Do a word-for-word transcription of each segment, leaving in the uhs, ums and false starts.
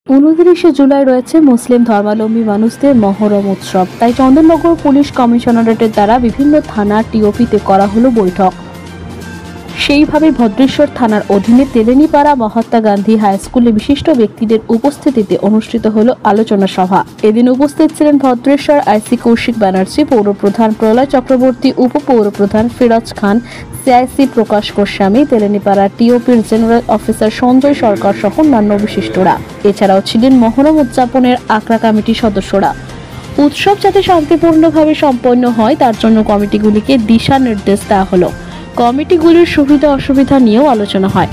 উনত্রিশে জুলাই রয়েছে মুসলিম ধর্মাবলম্বী মানুষদের মহরম উৎসব। তাই চন্দননগর পুলিশ কমিশনারেটের দ্বারা বিভিন্ন থানা টিওপিতে করা হলো বৈঠক। সেইভাবে ভদ্রেশ্বর থানার অধীনে তেলেনীপাড়া মহাত্মা গান্ধী হাই স্কুলে বিশিষ্ট ব্যক্তিদের উপস্থিতিতে অনুষ্ঠিত হলো আলোচনা সভা। এদিন উপস্থিত ছিলেন ভদ্রেশ্বর আইসি কৌশিক ব্যানার্জি, পৌরপ্রধান প্রলয় চক্রবর্তী, উপপৌরপ্রধান ফিরোজ খান, সিআইসি প্রকাশ গোস্বামী, তেলেনীপাড়া টিওপির জেনারেল অফিসার সঞ্জয় সরকার সহ অন্যান্য বিশিষ্টরা। এছাড়াও ছিলেন মহরম উদযাপনের আকড়া কমিটির সদস্যরা। উৎসব যাতে শান্তিপূর্ণভাবে সম্পন্ন হয় তার জন্য কমিটিগুলিকে দিশা নির্দেশ দেওয়া হলো। কমিটিগুলির সুবিধা অসুবিধা নিয়েও আলোচনা হয়।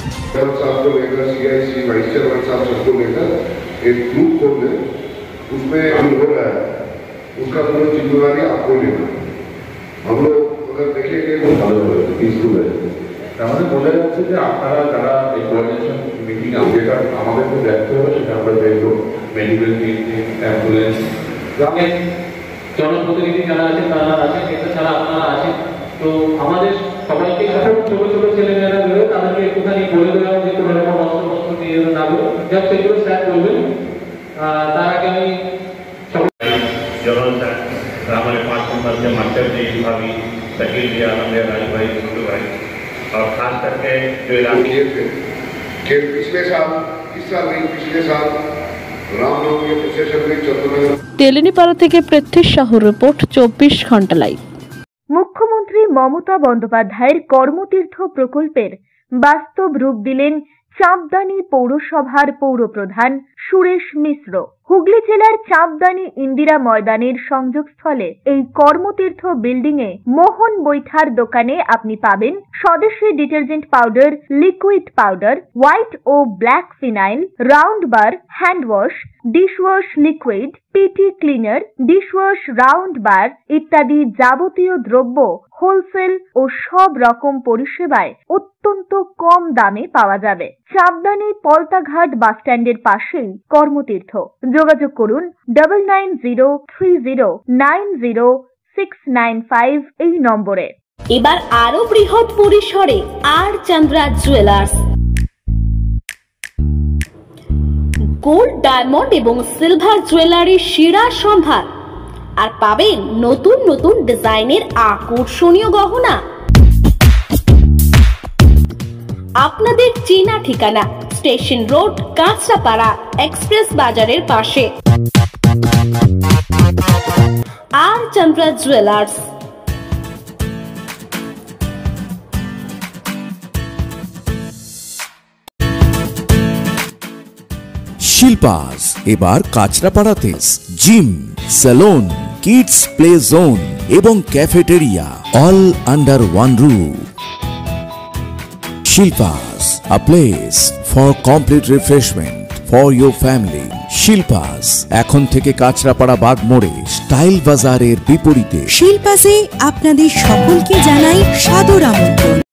আমাদের বোঝা যাচ্ছে যে আপনারা যারা এই কোঅর্ডিনেশন মিটিং যেটা আমাদেরকে দেখতে হবে সেটা আমরা দেখবো মেডিকেল টিম, অ্যাম্বুলেন্স, গ্রামের জনপ্রতিনিধি যারা আছে তারা আছেন, এটা ছাড়া আপনারা আছেন। তো আমাদের সবাইকে ছোট ছোট ছেলেমেয়েরা বেরো তাদেরকে একটুখানি বলে দেওয়া যে কোনো রকম অস্ত্র বস্ত্র নিয়ে না বেরো, যা সেগুলো স্যার করবেন। তার আগে আমি हमारे पांच नंबर के मास्टर जी भाभी शकील जी, आनंद राज भाई, छोटू भाई और खास करके जो इलाके थे कि पिछले साल इस साल नहीं पिछले साल रामनवमी प्रसेशन में चंद्रनगर। তেলেনীপাড়া থেকে পৃথ্বীশ সাহুর রিপোর্ট, চব্বিশ ঘন্টা লাইভ। মুখ্যমন্ত্রী মমতা বন্দ্যোপাধ্যায়ের কর্মতীর্থ প্রকল্পের বাস্তব রূপ দিলেন চাঁপদানি পৌরসভার পৌরপ্রধান সুরেশ মিশ্র। হুগলি জেলার চাঁপদানি ইন্দিরা ময়দানের সংযোগস্থলে এই কর্মতীর্থ বিল্ডিং এ মোহন বৈঠার দোকানে আপনি পাবেন স্বদেশী detergent powder, liquid powder, white ও black phenyl, round bar, hand wash, dishwash liquid, PT cleaner, dishwash round bar ইত্যাদি যাবতীয় দ্রব্য হোলসেল ও সব রকম পরিষেবায় অত্যন্ত কম দামে পাওয়া যাবে। চাঁপদানি পলতাঘাট বাস স্ট্যান্ডের পাশেই কর্মতীর্থ। যোগাযোগ করুন double nine zero three zero nine zero six nine five এই নম্বরে। এবার আরো বৃহৎ পরিসরে আর চন্দ্রা জুয়েলার্স গোল্ড, ডায়মন্ড এবং সিলভার জুয়েলারি সেরা সম্ভার, আর পাবেন নতুন নতুন ডিজাইনের আকর্ষণীয় গহনা। আপনাদের চেনা ঠিকানা স্টেশন রোড, কাঁচরাপাড়া, এক্সপ্রেস বাজারের পাশে আর চন্দ্রা জুয়েলার্স। শিল্পাস এবার কাঁচরাপাড়াতে gym, salon, kids play zone এবং cafeteria all under one roof. Shilpas, a place for complete refreshment for your family. Shilpas এখন থেকে কাঁচরাপাড়া বাগ মোড়ে স্টাইল বাজারের বিপরীতে। শিল্পাসে আপনাদের সকলকে জানাই সাদর আমন্ত্রণ।